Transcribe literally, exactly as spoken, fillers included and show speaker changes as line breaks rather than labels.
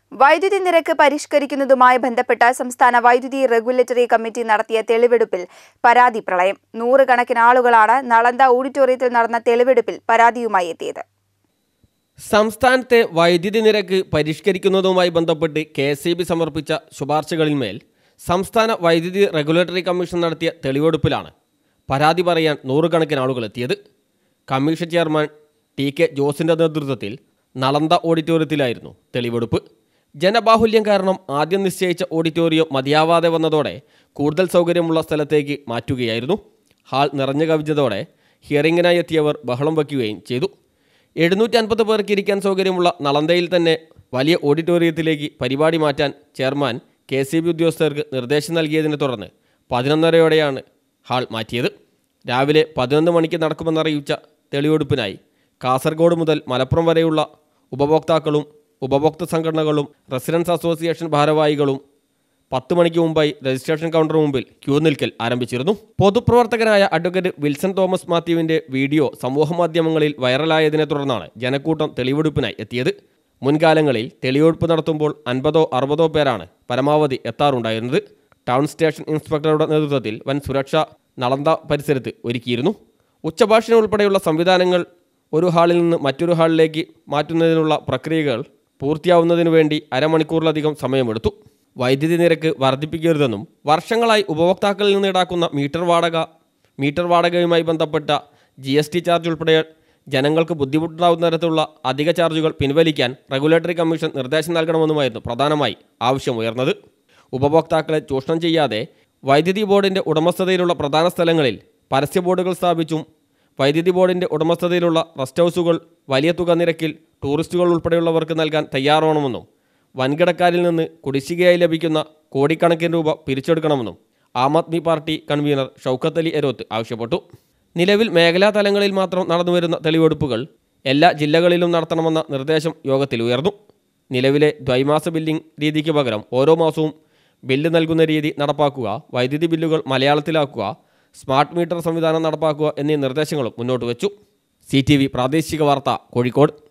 വൈദ്യുതി നിരക്ക് പരിഷ്കരിക്കുന്നതുമായി ബന്ധപ്പെട്ട സംസ്ഥാന വൈദ്യുതി റെഗുലേറ്ററി കമ്മിറ്റി നടത്തിയ തെളിവെടുപ്പിൽ പരാതി പ്രളയം. നൂറുകണക്കിന് ആളുകളാണ് നളന്ദ ഓഡിറ്റോറിയത്തിൽ നടന്ന തെളിവെടുപ്പിൽ പരാതിയുമായി എത്തിയത്.
സംസ്ഥാനത്തെ വൈദ്യുതി നിരക്ക് പരിഷ്കരിക്കുന്നതുമായി ബന്ധപ്പെട്ട് കെ എസ് ഇ ബി സമർപ്പിച്ച ശുപാർശകളിന്മേൽ സംസ്ഥാന വൈദ്യുതി റെഗുലേറ്ററി കമ്മീഷൻ നടത്തിയ തെളിവെടുപ്പിലാണ് പരാതി പറയാൻ നൂറുകണക്കിന് ആളുകൾ എത്തിയത്. കമ്മീഷൻ ചെയർമാൻ ടി കെ ജോസിൻ്റെ നേതൃത്വത്തിൽ നളന്ദ ഓഡിറ്റോറിയത്തിലായിരുന്നു തെളിവെടുപ്പ്. ജനബാഹുല്യം കാരണം ആദ്യം നിശ്ചയിച്ച ഓഡിറ്റോറിയം മതിയാവാതെ വന്നതോടെ കൂടുതൽ സൗകര്യമുള്ള സ്ഥലത്തേക്ക് മാറ്റുകയായിരുന്നു. ഹാൾ നിറഞ്ഞു കവിഞ്ഞതോടെ ഹിയറിങ്ങിനായി എത്തിയവർ ബഹളം വയ്ക്കുകയും ചെയ്തു. എഴുന്നൂറ്റി അൻപത് പേർക്ക് ഇരിക്കാൻ സൗകര്യമുള്ള നളന്ദയിൽ തന്നെ വലിയ ഓഡിറ്റോറിയത്തിലേക്ക് പരിപാടി മാറ്റാൻ ചെയർമാൻ കെ സി ബി ഉദ്യോഗസ്ഥർക്ക് നിർദ്ദേശം നൽകിയതിനെ തുടർന്ന് പതിനൊന്നരയോടെയാണ് ഹാൾ മാറ്റിയത്. രാവിലെ പതിനൊന്ന് മണിക്ക് നടക്കുമെന്നറിയിച്ച തെളിവെടുപ്പിനായി കാസർഗോഡ് മുതൽ മലപ്പുറം വരെയുള്ള ഉപഭോക്താക്കളും ഉപഭോക്തൃ സംഘടനകളും റെസിഡൻസ് അസോസിയേഷൻ ഭാരവാഹികളും പത്ത് മണിക്ക് മുമ്പായി രജിസ്ട്രേഷൻ കൗണ്ടർ മുമ്പിൽ ക്യൂ നിൽക്കൽ ആരംഭിച്ചിരുന്നു. പൊതുപ്രവർത്തകനായ അഡ്വക്കേറ്റ് വിൽസൺ തോമസ് മാത്യുവിൻ്റെ വീഡിയോ സമൂഹമാധ്യമങ്ങളിൽ വൈറലായതിനെ തുടർന്നാണ് ജനക്കൂട്ടം തെളിവെടുപ്പിനായി എത്തിയത്. മുൻകാലങ്ങളിൽ തെളിവെടുപ്പ് നടത്തുമ്പോൾ അൻപതോ അറുപതോ പേരാണ് പരമാവധി എത്താറുണ്ടായിരുന്നത്. ടൗൺ സ്റ്റേഷൻ ഇൻസ്പെക്ടറുടെ നേതൃത്വത്തിൽ വൻ സുരക്ഷ നളന്ദ പരിസരത്ത് ഒരുക്കിയിരുന്നു. ഉച്ചഭാഷണം ഉൾപ്പെടെയുള്ള സംവിധാനങ്ങൾ ഒരു ഹാളിൽ നിന്ന് മറ്റൊരു ഹാളിലേക്ക് മാറ്റുന്നതിനുള്ള പ്രക്രിയകൾ പൂർത്തിയാവുന്നതിനു വേണ്ടി അരമണിക്കൂറിലധികം സമയമെടുത്തു. വൈദ്യുതി നിരക്ക് വർദ്ധിപ്പിക്കരുതെന്നും വർഷങ്ങളായി ഉപഭോക്താക്കളിൽ നിന്ന് ഈടാക്കുന്ന മീറ്റർ വാടക മീറ്റർ വാടകയുമായി ബന്ധപ്പെട്ട ജി എസ് ടി ചാർജ് ഉൾപ്പെടെ ജനങ്ങൾക്ക് ബുദ്ധിമുട്ടുണ്ടാകുന്ന തരത്തിലുള്ള അധിക ചാർജുകൾ പിൻവലിക്കാൻ റെഗുലേറ്ററി കമ്മീഷൻ നിർദ്ദേശം നൽകണമെന്നുമായിരുന്നു പ്രധാനമായി ആവശ്യമുയർന്നത്. ഉപഭോക്താക്കളെ ചൂഷണം ചെയ്യാതെ വൈദ്യുതി ബോർഡിൻ്റെ ഉടമസ്ഥതയിലുള്ള പ്രധാന സ്ഥലങ്ങളിൽ പരസ്യ ബോർഡുകൾ സ്ഥാപിച്ചും വൈദ്യുതി ബോർഡിൻ്റെ ഉടമസ്ഥതയിലുള്ള റെസ്റ്റ് ഹൗസുകൾ വലിയ തുക നിരക്കിൽ ടൂറിസ്റ്റുകൾ ഉൾപ്പെടെയുള്ളവർക്ക് നൽകാൻ തയ്യാറാവണമെന്നും വൻകിടക്കാരിൽ നിന്ന് കുടിശ്ശികയായി ലഭിക്കുന്ന കോടിക്കണക്കിന് രൂപ പിരിച്ചെടുക്കണമെന്നും ആം ആദ്മി പാർട്ടി കൺവീനർ ഷൗക്കത്ത് അലി എരോത്ത് ആവശ്യപ്പെട്ടു. നിലവിൽ മേഖലാ തലങ്ങളിൽ മാത്രം നടന്നുവരുന്ന തെളിവെടുപ്പുകൾ എല്ലാ ജില്ലകളിലും നടത്തണമെന്ന നിർദ്ദേശം യോഗത്തിൽ ഉയർന്നു. നിലവിലെ ദ്വൈമാസ ബില്ലിംഗ് രീതിക്ക് പകരം ഓരോ മാസവും ബില്ല് നൽകുന്ന രീതി നടപ്പാക്കുക, വൈദ്യുതി ബില്ലുകൾ മലയാളത്തിലാക്കുക, സ്മാർട്ട് മീറ്റർ സംവിധാനം നടപ്പാക്കുക എന്നീ നിർദ്ദേശങ്ങളും മുന്നോട്ട് വച്ചു. സി ടി വി പ്രാദേശിക വാർത്ത, കോഴിക്കോട്.